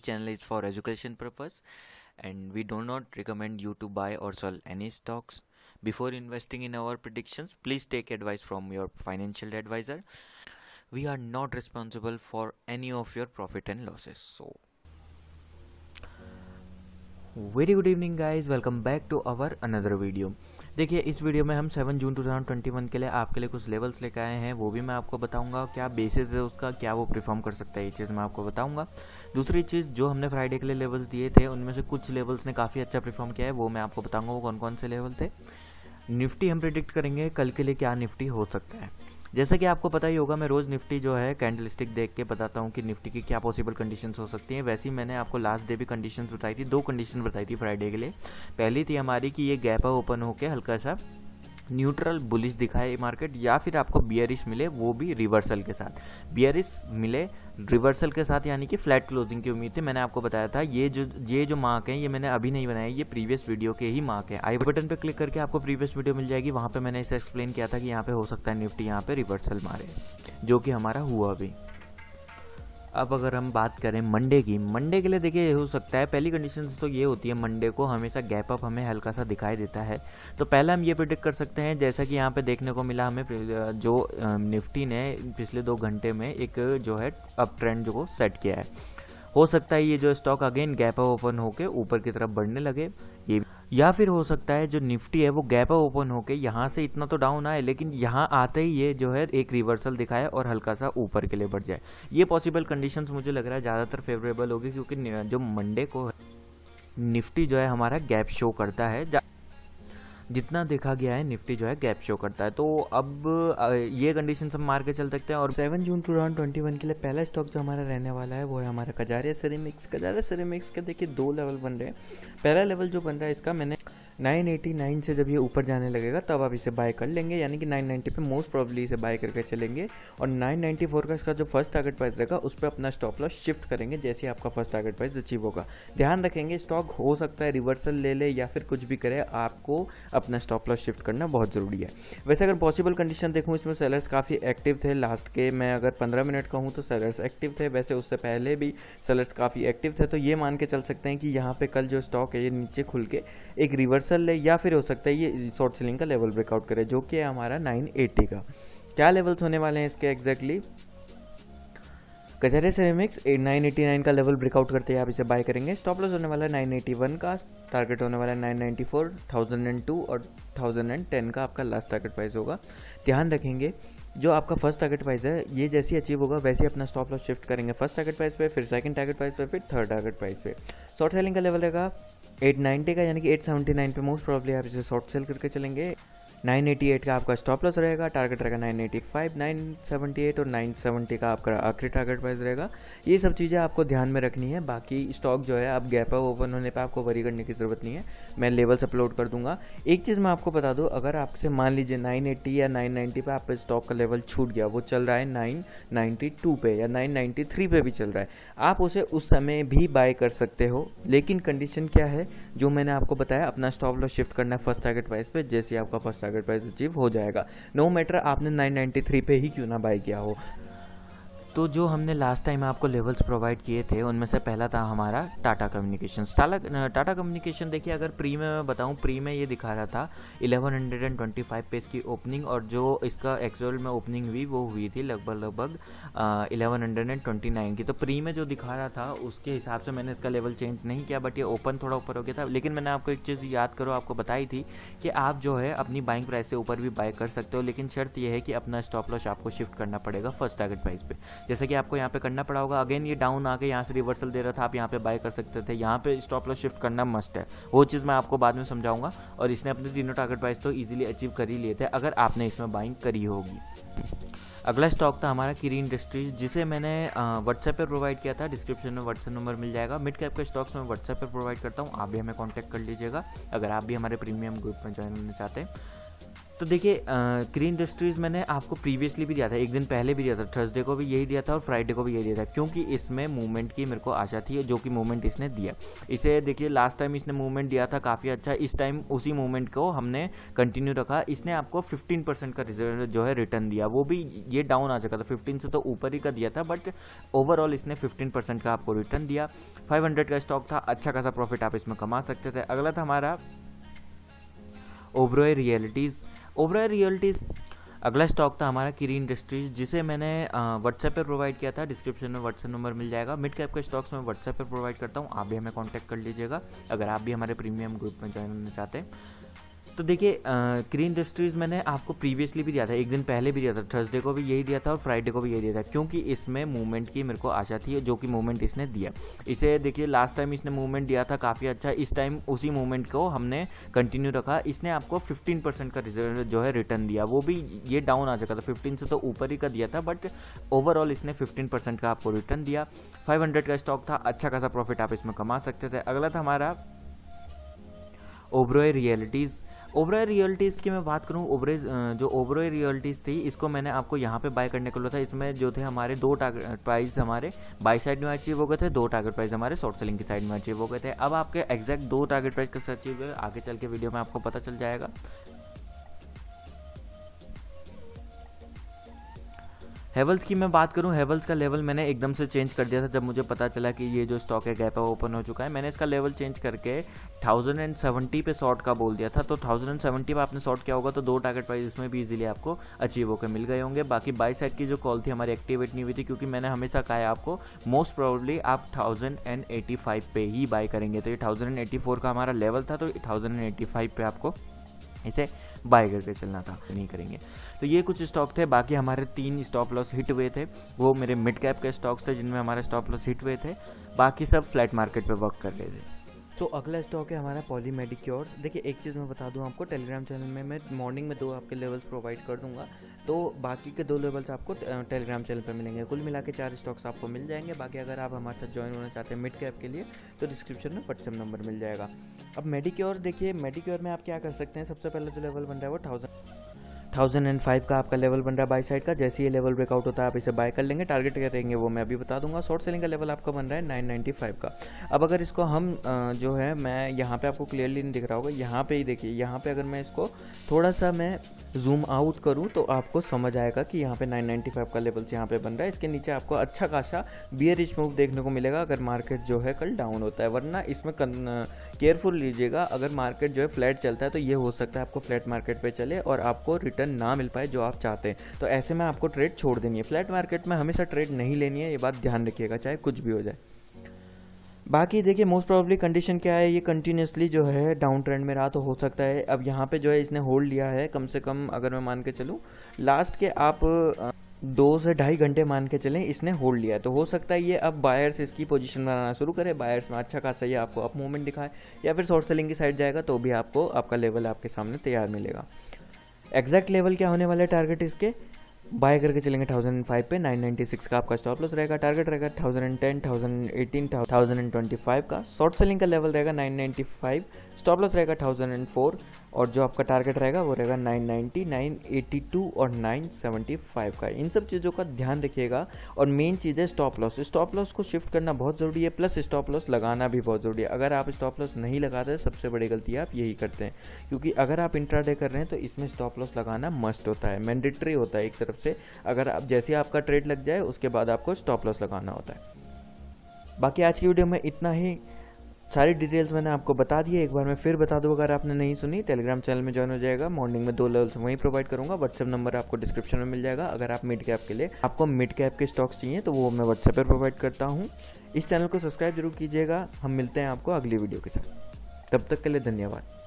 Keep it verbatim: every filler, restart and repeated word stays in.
This channel is for education purpose and we do not recommend you to buy or sell any stocks. Before investing in our predictions, please take advice from your financial advisor. We are not responsible for any of your profit and losses. So, very good evening guys, welcome back to our another video. देखिए, इस video में हम seven June two thousand twenty one के लिए आपके लिए कुछ levels लेकर आए हैं, वो भी मैं आपको बताऊंगा क्या बेसिस है उसका, क्या वो परफॉर्म कर सकता है, ये चीज़ मैं आपको बताऊंगा। दूसरी चीज़, जो हमने फ्राइडे के लिए लेवल्स दिए थे उनमें से कुछ लेवल्स ने काफ़ी अच्छा परफॉर्म किया है, वो मैं आपको बताऊँगा वो कौन कौन से लेवल थे। निफ्टी हम प्रिडिक्ट करेंगे कल के लिए क्या निफ्टी हो सकता है। जैसा कि आपको पता ही होगा, मैं रोज़ निफ्टी जो है कैंडल स्टिक देख के बताता हूँ कि निफ्टी की क्या पॉसिबल कंडीशंस हो सकती हैं। वैसे ही मैंने आपको लास्ट डे भी कंडीशंस बताई थी, दो कंडीशन बताई थी फ्राइडे के लिए। पहली थी हमारी कि ये गैप ओपन होकर हल्का सा न्यूट्रल बुलिश दिखाए मार्केट, या फिर आपको बियरिश मिले, वो भी रिवर्सल के साथ। बियरिश मिले रिवर्सल के साथ यानी कि फ्लैट क्लोजिंग की उम्मीद थी। मैंने आपको बताया था ये जो ये जो मार्क है ये मैंने अभी नहीं बनाया, ये प्रीवियस वीडियो के ही मार्क है। आई बटन पे क्लिक करके आपको प्रीवियस वीडियो मिल जाएगी, वहाँ पे मैंने इसे एक्सप्लेन किया था कि यहाँ पे हो सकता है निफ्टी यहाँ पे रिवर्सल मारे, जो कि हमारा हुआ भी। अब अगर हम बात करें मंडे की, मंडे के लिए देखिए ये हो सकता है, पहली कंडीशन तो ये होती है मंडे को हमेशा गैप अप हमें हल्का सा दिखाई देता है। तो पहले हम ये प्रिडिक्ट कर सकते हैं, जैसा कि यहाँ पे देखने को मिला हमें, जो निफ्टी ने पिछले दो घंटे में एक जो है अप ट्रेंड जो सेट किया है, हो सकता है ये जो stock again gap up open होकर ऊपर की तरफ बढ़ने लगे, ये या फिर हो सकता है जो निफ्टी है वो गैप अप ओपन होके यहाँ से इतना तो डाउन आए, लेकिन यहाँ आते ही ये जो है एक रिवर्सल दिखाए और हल्का सा ऊपर के लिए बढ़ जाए। ये पॉसिबल कंडीशंस मुझे लग रहा है ज़्यादातर फेवरेबल होगी, क्योंकि जो मंडे को निफ्टी जो है हमारा गैप शो करता है, जितना देखा गया है निफ्टी जो है गैप शो करता है। तो अब ये कंडीशन हम मार के चल सकते हैं। और seven June two thousand twenty one के लिए पहला स्टॉक जो हमारा रहने वाला है वो है हमारा कजारिया सेरेमिक्स। कजारिया सेरेमिक्स के देखिए दो लेवल बन रहे हैं। पहला लेवल जो बन रहा है इसका, मैंने नाइन एटी नाइन से जब ये ऊपर जाने लगेगा तब आप इसे बाय कर लेंगे, यानी कि नाइन नाइंटी पे मोस्ट प्रोबेबली इसे बाय करके चलेंगे। और नाइन नाइंटी फोर का इसका जो फर्स्ट टारगेट प्राइस रहेगा उस पर अपना स्टॉप लॉस शिफ्ट करेंगे जैसे आपका फर्स्ट टारगेट प्राइस अचीव होगा। ध्यान रखेंगे, स्टॉक हो सकता है रिवर्सल ले ले या फिर कुछ भी करे, आपको अपना स्टॉप लॉस शिफ्ट करना बहुत ज़रूरी है। वैसे अगर पॉसिबल कंडीशन देखूँ, इसमें सेलर्स काफ़ी एक्टिव थे। लास्ट के मैं अगर पंद्रह मिनट का हूँ तो सेलर्स एक्टिव थे, वैसे उससे पहले भी सेलर्स काफ़ी एक्टिव थे। तो ये मान के चल सकते हैं कि यहाँ पे कल जो स्टॉक है ये नीचे खुल के एक रिवर्सल ले, या फिर हो सकता है ये शॉर्ट सेलिंग का लेवल ब्रेकआउट करे, जो कि है हमारा नाइन एटी का। क्या लेवल्स होने वाले हैं इसके exactly, Kajaria Ceramics nine eighty nine का लेवल ब्रेकआउट करते हैं आप इसे बाय करेंगे। स्टॉप लॉस होने वाला है नाइन एटी वन का, टारगेट होने वाला है nine ninety four, one thousand two और वन थाउजेंड टेन का आपका लास्ट टारगेट प्राइस होगा। ध्यान रखेंगे, जो आपका फर्स्ट टारगेट प्राइस है ये जैसे अचीव होगा वैसे अपना स्टॉप लॉस शिफ्ट करेंगे फर्स्ट टारगेट प्राइस पे, फिर सेकंड टारगेट प्राइस पे, फिर थर्ड टारगेट प्राइस पे। शॉर्ट सेलिंग का लेवल रहेगा एट नाइंटी का, यानी कि एट सेवेंटी नाइन पे मोस्ट प्रोबेबली आप इसे शॉर्ट सेल करके चलेंगे। नाइन एटी एट का आपका स्टॉप लॉस रहेगा, टारगेट रहेगा nine eighty five, nine seventy eight और नाइन सेवेंटी का आपका आखिरी टारगेट प्राइस रहेगा। ये सब चीज़ें आपको ध्यान में रखनी है। बाकी स्टॉक जो है अब गैप अप ओपन होने पे आपको वरी करने की ज़रूरत नहीं है, मैं लेवल्स अपलोड कर दूंगा। एक चीज़ मैं आपको बता दूं, अगर आपसे मान लीजिए नाइन एटी या नाइन नाइंटी पे आप स्टॉक का लेवल छूट गया, वो चल रहा है नाइन नाइंटी टू पे या नाइन नाइंटी थ्री पे भी चल रहा है, आप उसे उस समय भी बाय कर सकते हो। लेकिन कंडीशन क्या है, जो मैंने आपको बताया, अपना स्टॉप लॉस शिफ्ट करना है फर्स्ट टारगेट प्राइस पे, जैसे आपका फर्स्ट टारगेट प्राइस अचीव हो जाएगा, नो मैटर आपने नाइन नाइंटी थ्री पे ही क्यों ना बाय किया हो। तो जो हमने लास्ट टाइम आपको लेवल्स प्रोवाइड किए थे उनमें से पहला था हमारा टाटा कम्युनिकेशन। टाटा कम्युनिकेशन देखिए, अगर प्री में मैं बताऊं, प्री में ये दिखा रहा था इलेवन ट्वेंटी फाइव पे इसकी ओपनिंग, और जो इसका एक्चुअल में ओपनिंग हुई वो हुई थी लगभग लगभग इलेवन ट्वेंटी नाइन की। तो प्री में जो दिखा रहा था उसके हिसाब से मैंने इसका लेवल चेंज नहीं किया, बट ये ओपन थोड़ा ऊपर हो गया था। लेकिन मैंने आपको एक चीज़ याद करो, आपको बताई थी कि आप जो है अपनी बाइंग प्राइस से ऊपर भी बाय कर सकते हो, लेकिन शर्त यह है कि अपना स्टॉप लॉस आपको शिफ्ट करना पड़ेगा फर्स्ट टारगेट प्राइस पे, जैसे कि आपको यहाँ पे करना पड़ा होगा। अगेन ये डाउन आके यहाँ से रिवर्सल दे रहा था, आप यहाँ पे बाय कर सकते थे, यहाँ पे स्टॉप लॉस शिफ्ट करना मस्ट है, वो चीज़ मैं आपको बाद में समझाऊंगा। और इसने अपने तीनों टारगेट प्राइस तो इजीली अचीव कर ही लिए थे अगर आपने इसमें बाइंग करी होगी। अगला स्टॉक था हमारा किरी इंडस्ट्रीज, जिसे मैंने व्हाट्सएप पर प्रोवाइड किया था, डिस्क्रिप्शन में व्हाट्सएप नंबर मिल जाएगा। मिड कैप के स्टॉक्स में व्हाट्सएप पर प्रोवाइड करता हूँ, आप भी हमें कॉन्टैक्ट कर लीजिएगा अगर आप भी हमारे प्रीमियम ग्रुप में ज्वाइन होना चाहते हैं। तो देखिए क्री इंडस्ट्रीज़ मैंने आपको प्रीवियसली भी दिया था, एक दिन पहले भी दिया था, थर्सडे को भी यही दिया था और फ्राइडे को भी यही दिया था, क्योंकि इसमें मूवमेंट की मेरे को आशा थी, जो कि मूवमेंट इसने दिया। इसे देखिए लास्ट टाइम इसने मूवमेंट दिया था काफ़ी अच्छा, इस टाइम उसी मूवमेंट को हमने कंटिन्यू रखा। इसने आपको फिफ्टीन परसेंट का रिजल्ट जो है रिटर्न दिया, वो भी ये डाउन आ चुका था, फिफ्टीन से तो ऊपर ही का दिया था, बट ओवरऑल इसने फिफ्टीन परसेंट का आपको रिटर्न दिया। फाइव हंड्रेड का स्टॉक था, अच्छा खासा प्रॉफिट आप इसमें कमा सकते थे। अगला था हमारा ओबरॉय रियलिटीज़। ओबरॉय रियलिटीज़ अगला स्टॉक था हमारा क्री इंडस्ट्रीज, जिसे मैंने व्हाट्सएप पे प्रोवाइड किया था। डिस्क्रिप्शन में व्हाट्सएप नंबर मिल जाएगा। मिड कैप के स्टॉक्स में व्हाट्सएप पे प्रोवाइड करता हूँ, आप भी हमें कांटेक्ट कर लीजिएगा अगर आप भी हमारे प्रीमियम ग्रुप में ज्वाइन होना चाहते हैं। तो देखिए क्री इंडस्ट्रीज़ मैंने आपको प्रीवियसली भी दिया था, एक दिन पहले भी दिया था, थर्सडे को भी यही दिया था और फ्राइडे को भी यही दिया था, क्योंकि इसमें मूवमेंट की मेरे को आशा थी, जो कि मूवमेंट इसने दिया। इसे देखिए लास्ट टाइम इसने मूवमेंट दिया था काफ़ी अच्छा, इस टाइम उसी मूवमेंट को हमने कंटिन्यू रखा। इसने आपको फिफ्टीन परसेंट का रिजल्ट जो है रिटर्न दिया, वो भी ये डाउन आ चुका था, फिफ्टीन से तो ऊपर ही का दिया था, बट ओवरऑल इसने फिफ्टीन परसेंट का आपको रिटर्न दिया। फाइव हंड्रेड का स्टॉक था, अच्छा खासा प्रॉफिट आप इसमें कमा सकते थे। अगला था हमारा ओबरॉय रियलिटीज़। ओबरॉय रियलिटीज़ की मैं बात करूं, ओबरॉय जो ओबरॉय रियलिटीज़ थी, इसको मैंने आपको यहाँ पे बाय करने को बोला था। इसमें जो थे हमारे दो टारगेट प्राइस हमारे बाई साइड में अचीव हो गए थे, दो टारगेट प्राइस हमारे शॉर्ट सेलिंग की साइड में अचीव हो गए थे। अब आपके एग्जैक्ट दो टारगेट प्राइस कैसे अचीव हुए आगे चल के वीडियो में आपको पता चल जाएगा। हेवल्स की मैं बात करूं, हेवल्स का लेवल मैंने एकदम से चेंज कर दिया था जब मुझे पता चला कि ये जो स्टॉक है गैप है ओपन हो चुका है। मैंने इसका लेवल चेंज करके थाउजेंड एंड सेवेंटी पे शॉर्ट का बोल दिया था, तो थाउजेंड एंड सेवेंटी पे आपने शॉर्ट किया होगा तो दो टारगेट प्राइस इसमें भी इजीली आपको अचीव होकर मिल गए होंगे। बाकी बाई साइड की जो कॉल थी हमारी एक्टिवेट नहीं हुई थी, क्योंकि मैंने हमेशा कहा है आपको मोस्ट प्रोबेबली आप थाउजेंड एंड एटी फाइव पे ही बाय करेंगे। तो ये थाउजेंड एंड एटी फोर का हमारा लेवल था, तो थाउजेंड एंड एटी फाइव पे आपको इसे बाय करके चलना था, नहीं करेंगे। तो ये कुछ स्टॉक थे। बाकी हमारे तीन स्टॉप लॉस हिट हुए थे, वो मेरे मिड कैप के स्टॉक्स थे जिनमें हमारे स्टॉप लॉस हिट हुए थे, बाकी सब फ्लैट मार्केट पे वर्क कर रहे थे। तो अगला स्टॉक है हमारा पॉली मेडिक्योर्स। देखिए एक चीज़ मैं बता दूं आपको, टेलीग्राम चैनल में मैं मॉर्निंग में दो आपके लेवल्स प्रोवाइड कर दूंगा, तो बाकी के दो लेवल्स आपको टेलीग्राम चैनल पर मिलेंगे। कुल मिला के चार स्टॉक्स आपको मिल जाएंगे। बाकी अगर आप हमारे साथ ज्वाइन होना चाहते हैं मिड कैप के लिए तो डिस्क्रिप्शन में व्हाट्सएप नंबर मिल जाएगा। अब मेडिक्योर देखिए, मेडिक्योर में आप क्या कर सकते हैं, सबसे पहले जो लेवल बन रहा है वो थाउजेंड थाउजेंड एंड फाइव का आपका लेवल बन रहा है बाई साइड का। जैसे ये लेवल ब्रेकआउट होता है आप इसे बाय कर लेंगे। टारगेट करेंगे वो मैं अभी बता दूंगा। शॉर्ट सेलिंग का लेवल आपका बन रहा है नाइन नाइन्टी फाइव का। अब अगर इसको हम जो है, मैं यहाँ पे आपको क्लियरली नहीं दिख रहा होगा, यहाँ पे ही देखिए, यहाँ पे अगर मैं इसको थोड़ा सा मैं जूम आउट करूँ तो आपको समझ आएगा कि यहाँ पे नाइन नाइन्टी फाइव का लेवल यहाँ पे बन रहा है। इसके नीचे आपको अच्छा खासा बियरिश मूव देखने को मिलेगा अगर मार्केट जो है कल डाउन होता है, वरना इसमें केयरफुल लीजिएगा। अगर मार्केट जो है फ्लैट चलता है तो ये हो सकता है आपको फ्लैट मार्केट पे चले और आपको रिटर्न ना मिल पाए जो आप चाहते हैं, तो ऐसे में आपको ट्रेड छोड़ देनी है। फ्लैट मार्केट में हमेशा ट्रेड नहीं लेनी है, ये बात ध्यान रखिएगा, चाहे कुछ भी हो जाए। बाकी देखिए मोस्ट प्रोबेबली कंडीशन क्या है, ये कंटिन्यूसली जो है डाउन ट्रेंड में रहा, तो हो सकता है अब यहाँ पे जो है इसने होल्ड लिया है, कम से कम अगर मैं मान के चलूँ लास्ट के आप दो से ढाई घंटे मान के चलें इसने होल्ड लिया है, तो हो सकता है ये अब बायर्स इसकी पोजीशन बनाना शुरू करे, बायर्स में अच्छा खासा ये आपको अप मूवमेंट दिखाए, या फिर शॉर्ट सेलिंग की साइड जाएगा तो भी आपको आपका लेवल आपके सामने तैयार मिलेगा। एग्जैक्ट लेवल क्या होने वाला है टारगेट इसके, बाय करके चलेंगे थाउजेंड एंड फाइव पे, नाइन नाइन्टी सिक्स का आपका स्टॉप लॉस रहेगा। टारगेट रहेगा thousand and ten, thousand eighteen, thousand and twenty five का। शॉर्ट सेलिंग का लेवल रहेगा nine ninety five, stop loss रहेगा थाउजेंड एंड फोर, और जो आपका टारगेट रहेगा वो रहेगा nine ninety, nine eighty two और नाइन सेवेंटी फाइव का। इन सब चीज़ों का ध्यान रखिएगा। और मेन चीज़ है स्टॉप लॉस। स्टॉप लॉस को शिफ्ट करना बहुत ज़रूरी है, प्लस स्टॉप लॉस लगाना भी बहुत ज़रूरी है। अगर आप स्टॉप लॉस नहीं लगाते सबसे बड़ी गलती आप यही करते हैं, क्योंकि अगर आप इंट्राडे कर रहे हैं तो इसमें स्टॉप लॉस लगाना मस्ट होता है, मैंडेटरी होता है एक तरफ से। अगर आप जैसे आपका ट्रेड लग जाए उसके बाद आपको स्टॉप लॉस लगाना होता है। बाकी आज की वीडियो में इतना ही, सारी डिटेल्स मैंने आपको बता दी है। एक बार मैं फिर बता दूं अगर आपने नहीं सुनी, टेलीग्राम चैनल में ज्वाइन हो जाएगा। मॉर्निंग में दो लेवल्स वहीं प्रोवाइड करूंगा। व्हाट्सएप नंबर आपको डिस्क्रिप्शन में मिल जाएगा। अगर आप मिड कैप के लिए आपको मिड कैप के स्टॉक्स चाहिए तो वो मैं व्हाट्सएप पर प्रोवाइड करता हूँ। इस चैनल को सब्सक्राइब जरूर कीजिएगा। हम मिलते हैं आपको अगली वीडियो के साथ, तब तक के लिए धन्यवाद।